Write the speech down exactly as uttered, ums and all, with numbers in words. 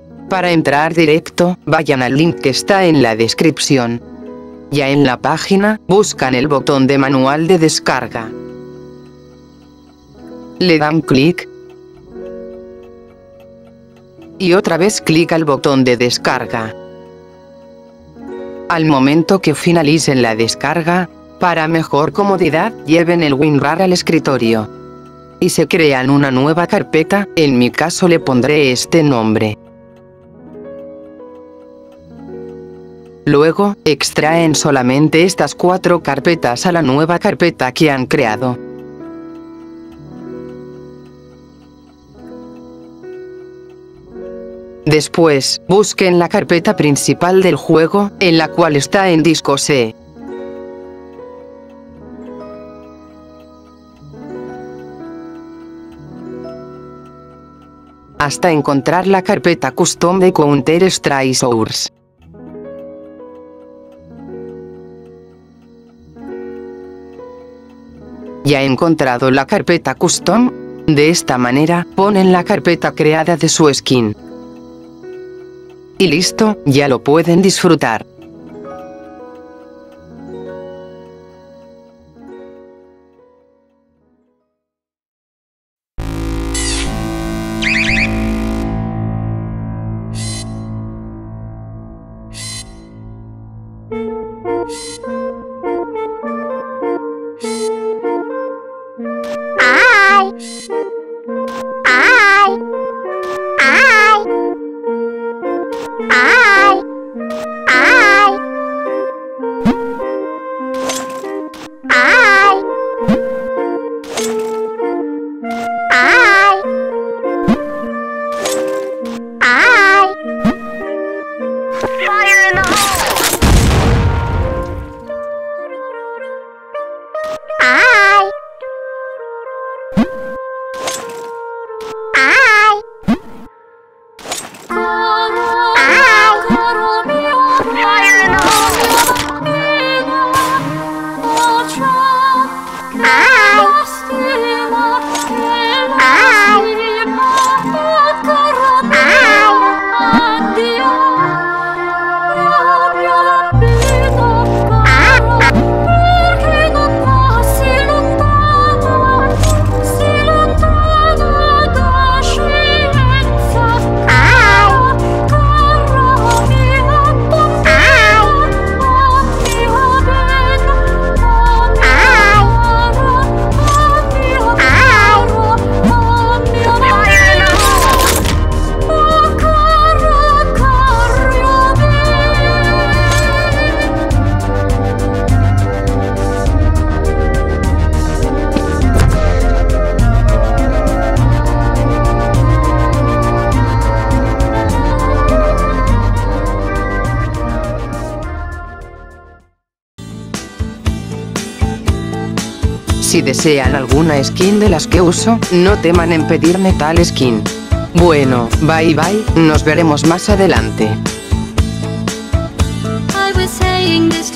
Para entrar directo, vayan al link que está en la descripción. Ya en la página, buscan el botón de manual de descarga. Le dan clic. Y otra vez clic al botón de descarga. Al momento que finalicen la descarga, para mejor comodidad, lleven el WinRAR al escritorio. Y se crean una nueva carpeta, en mi caso le pondré este nombre. Luego, extraen solamente estas cuatro carpetas a la nueva carpeta que han creado. Después, busquen la carpeta principal del juego, en la cual está en disco C. Hasta encontrar la carpeta custom de Counter-Strike Source. Ya he encontrado la carpeta custom. De esta manera, ponen la carpeta creada de su skin. Y listo, ya lo pueden disfrutar. Si desean alguna skin de las que uso, no teman en pedirme tal skin. Bueno, bye bye, nos veremos más adelante. I was saying this